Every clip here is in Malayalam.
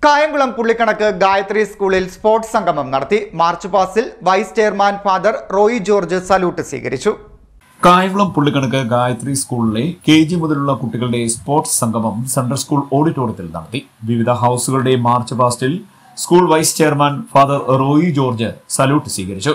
കായംകുളം പുള്ളിക്കണക്ക് ഗായത്രി സ്കൂളിൽ സ്പോർട്സ് സംഗമം നടത്തി. മാർച്ച് പാസ്റ്റിൽ vice chairman father Roy George salute സ്വീകരിച്ചു. കായംകുളം പുള്ളിക്കണക്ക് ഗായത്രി സ്കൂളിലെ KG മുതലുള്ള കുട്ടികളുടെ സ്പോർട്സ് സംഗമം സെൻട്രൽ സ്കൂൾ ഓഡിറ്റോറിയത്തിൽ നടത്തി. വിവിധ ഹൗസുകളുടെ മാർച്ച് പാസ്റ്റിൽ school vice chairman father Roy George salute സ്വീകരിച്ചു.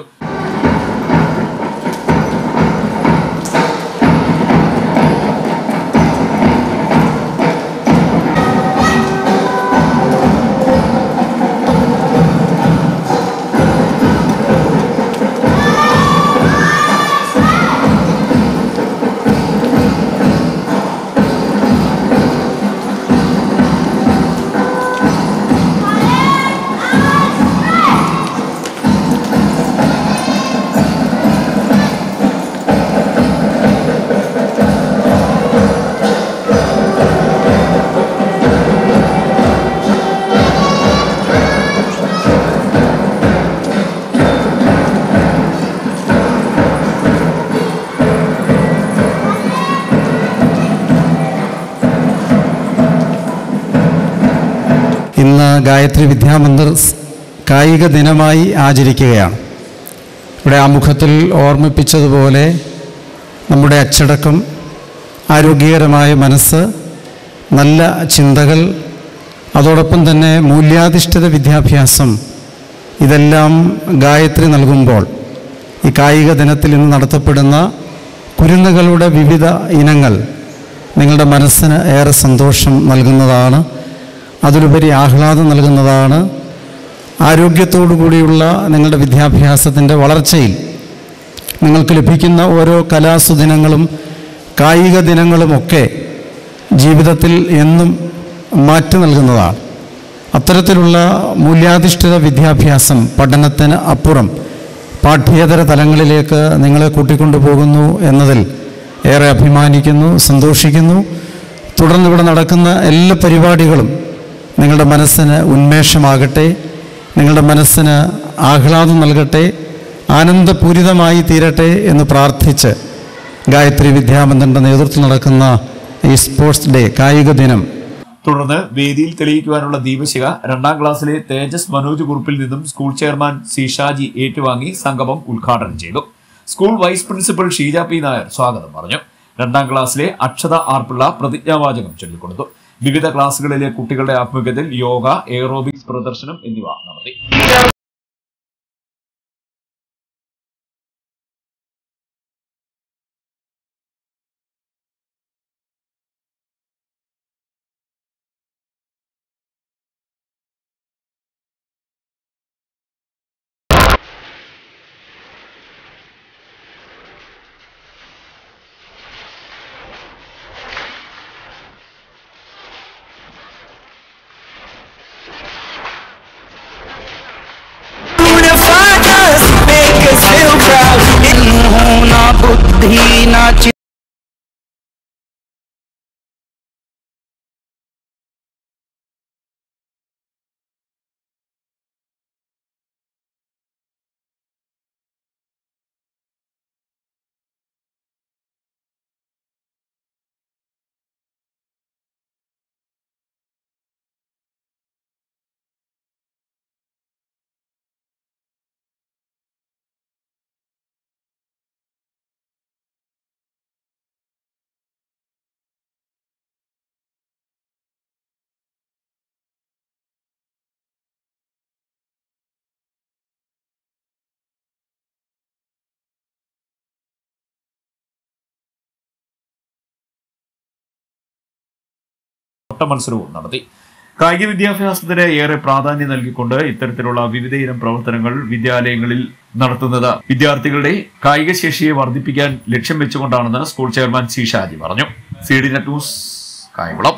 ഇന്ന് ഗായത്രി വിദ്യാമന്ദിർ കായിക ദിനമായി ആചരിക്കുകയാണ്. ഇവിടെ ആമുഖത്തിൽ ഓർമ്മിപ്പിച്ചതുപോലെ നമ്മുടെ അച്ചടക്കം, ആരോഗ്യകരമായ മനസ്സ്, നല്ല ചിന്തകൾ, അതോടൊപ്പം തന്നെ മൂല്യാധിഷ്ഠിത വിദ്യാഭ്യാസം, ഇതെല്ലാം ഗായത്രി നൽകുമ്പോൾ ഈ കായിക ദിനത്തിൽ ഇന്ന് നടത്തപ്പെടുന്ന കുരുന്നുകളുടെ വിവിധ ഇനങ്ങൾ നിങ്ങളുടെ മനസ്സിന് ഏറെ സന്തോഷം നൽകുന്നതാണ്. അതിലുപരി ആഹ്ലാദം നൽകുന്നതാണ്. ആരോഗ്യത്തോടു കൂടിയുള്ള നിങ്ങളുടെ വിദ്യാഭ്യാസത്തിൻ്റെ വളർച്ചയിൽ നിങ്ങൾക്ക് ലഭിക്കുന്ന ഓരോ കലാസുദിനങ്ങളും കായിക ദിനങ്ങളുമൊക്കെ ജീവിതത്തിൽ എന്നും മാറ്റി നൽകുന്നതാണ്. അത്തരത്തിലുള്ള മൂല്യാധിഷ്ഠിത വിദ്യാഭ്യാസം പഠനത്തിന് അപ്പുറം പാഠ്യേതര തലങ്ങളിലേക്ക് നിങ്ങളെ കൂട്ടിക്കൊണ്ടുപോകുന്നു എന്നതിൽ ഏറെ അഭിമാനിക്കുന്നു, സന്തോഷിക്കുന്നു. തുടർന്നിവിടെ നടക്കുന്ന എല്ലാ പരിപാടികളും നിങ്ങളുടെ മനസ്സിന് ഉന്മേഷമാകട്ടെ, നിങ്ങളുടെ മനസ്സിന് ആഹ്ലാദം നൽകട്ടെ, ആനന്ദപൂരിതമായി തീരട്ടെ എന്ന് പ്രാർത്ഥിച്ച് ഗായത്രി വിദ്യാമന്ദിറിൻ്റെ നേതൃത്വത്തിൽ നടക്കുന്ന ഈ സ്പോർട്സ് ഡേ കായിക ദിനം തുടർന്ന് വേദിയിൽ തെളിയിക്കുവാനുള്ള ദീപശിഖ 2ാം ക്ലാസ്സിലെ തേജസ് മനോജ് കുറുപ്പിൽ നിന്നും സ്കൂൾ ചെയർമാൻ സി ഷാജി ഏറ്റുവാങ്ങി സംഗമം ഉദ്ഘാടനം ചെയ്തു. School vice principal Sheeja P Nair സ്വാഗതം പറഞ്ഞു. 2ാം ക്ലാസ്സിലെ അക്ഷത ആർപിള്ള പ്രതിജ്ഞാവാചകം ചൊല്ലിക്കൊടുത്തു. വിവിധ ക്ലാസുകളിലെ കുട്ടികളുടെ ആഭിമുഖ്യത്തിൽ യോഗ, എയറോബിക്സ് പ്രദർശനം എന്നിവ നടത്തി. മത്സരവും നടത്തി. കായിക വിദ്യാഭ്യാസത്തിന് ഏറെ പ്രാധാന്യം നൽകിക്കൊണ്ട് ഇത്തരത്തിലുള്ള വിവിധ ഇനം പ്രവർത്തനങ്ങൾ വിദ്യാലയങ്ങളിൽ നടത്തുന്നത് വിദ്യാർത്ഥികളുടെ കായിക ശേഷിയെ വർദ്ധിപ്പിക്കാൻ ലക്ഷ്യം വെച്ചുകൊണ്ടാണെന്ന് സ്കൂൾ ചെയർമാൻ സി ഷാജി പറഞ്ഞു. CDNet news, Kayamkulam.